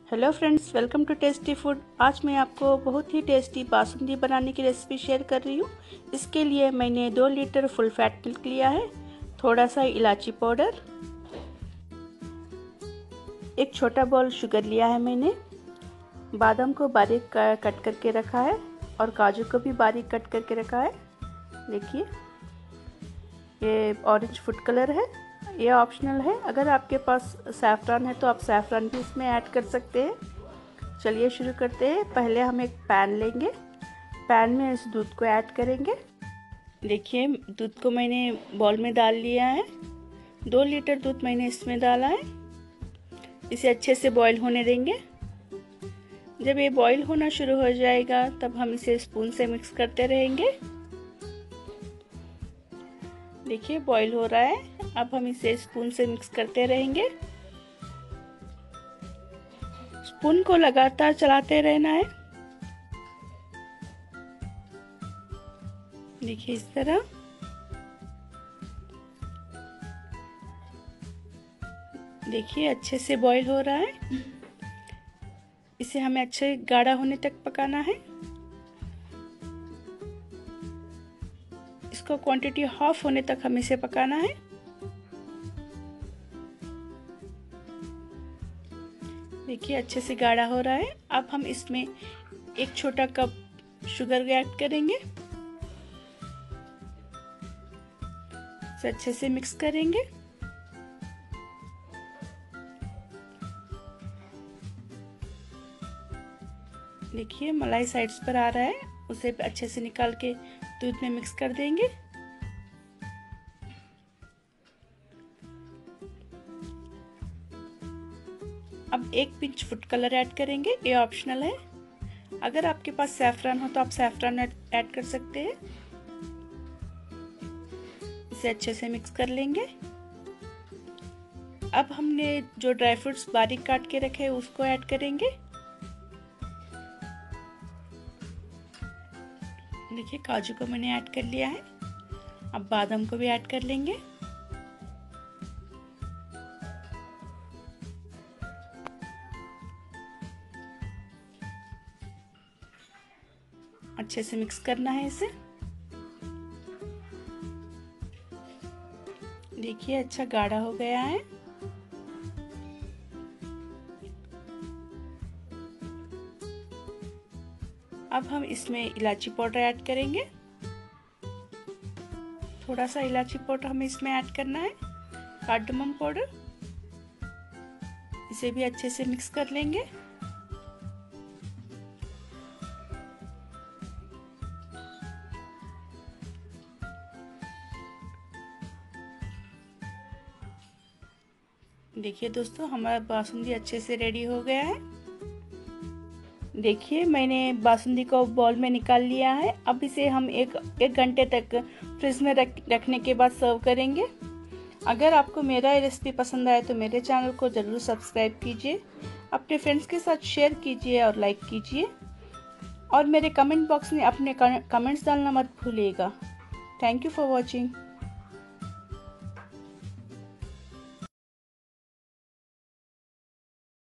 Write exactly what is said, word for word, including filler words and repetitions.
Hello friends, welcome to tasty food. आज मैं आपको बहुत ही टेस्टी बासुंदी बनाने की रेसिपी शेयर कर रही हूँ। इसके लिए मैंने दो लीटर फुल फैट मिल्क लिया है, थोड़ा सा इलायची पाउडर, एक छोटा बॉल शुगर लिया है मैंने, बादाम को बारीक कट करके रखा है और काजू को भी बारीक कट करके रखा है। देखिए, ये ऑरेंज फूड कलर है, ये ऑप्शनल है। अगर आपके पास सैफ़्रॉन है तो आप सैफ़्रॉन भी इसमें ऐड कर सकते हैं। चलिए शुरू करते हैं। पहले हम एक पैन लेंगे, पैन में इस दूध को ऐड करेंगे। देखिए, दूध को मैंने बॉल में डाल लिया है। दो लीटर दूध मैंने इसमें डाला है। इसे अच्छे से बॉईल होने देंगे। जब ये बॉईल होना शुरू हो जाएगा तब हम इसे स्पून से मिक्स करते रहेंगे। देखिए, बॉईल हो रहा है। अब हम इसे स्पून से मिक्स करते रहेंगे। स्पून को लगातार चलाते रहना है। देखिए, इस तरह। देखिए, अच्छे से बॉईल हो रहा है। इसे हमें अच्छे गाढ़ा होने तक पकाना है। इसको क्वांटिटी हाफ होने तक हमें इसे पकाना है। देखिए, अच्छे से गाढ़ा हो रहा है। अब हम इसमें एक छोटा कप शुगर ऐड करेंगे। इसे अच्छे से मिक्स करेंगे। देखिए, मलाई साइड्स पर आ रहा है, उसे अच्छे से निकाल के दूध में मिक्स कर देंगे। अब एक पिंच फूड कलर ऐड करेंगे, ये ऑप्शनल है। अगर आपके पास सैफ़्रॉन हो तो आप सैफ़्रॉन ऐड कर सकते हैं। इसे अच्छे से मिक्स कर लेंगे। अब हमने जो ड्राई फ्रूट्स बारीक काट के रखे हैं उसको ऐड करेंगे। देखिए, काजू को मैंने ऐड कर लिया है। अब बादाम को भी ऐड कर लेंगे। अच्छे से मिक्स करना है इसे। देखिए, अच्छा गाढ़ा हो गया है। अब हम इसमें इलायची पाउडर ऐड करेंगे। थोड़ा सा इलायची पाउडर हमें इसमें ऐड करना है, कार्डमम पाउडर। इसे भी अच्छे से मिक्स कर लेंगे। देखिए दोस्तों, हमारा बासुंदी अच्छे से रेडी हो गया है। देखिए, मैंने बासुंदी को बॉल में निकाल लिया है। अब इसे हम एक एक घंटे तक फ्रिज में रख रखने के बाद सर्व करेंगे। अगर आपको मेरा ये रेसिपी पसंद आए तो मेरे चैनल को ज़रूर सब्सक्राइब कीजिए, अपने फ्रेंड्स के साथ शेयर कीजिए और लाइक कीजिए, और मेरे कमेंट बॉक्स में अपने कमेंट्स डालना मत भूलिएगा। Thank you for watching.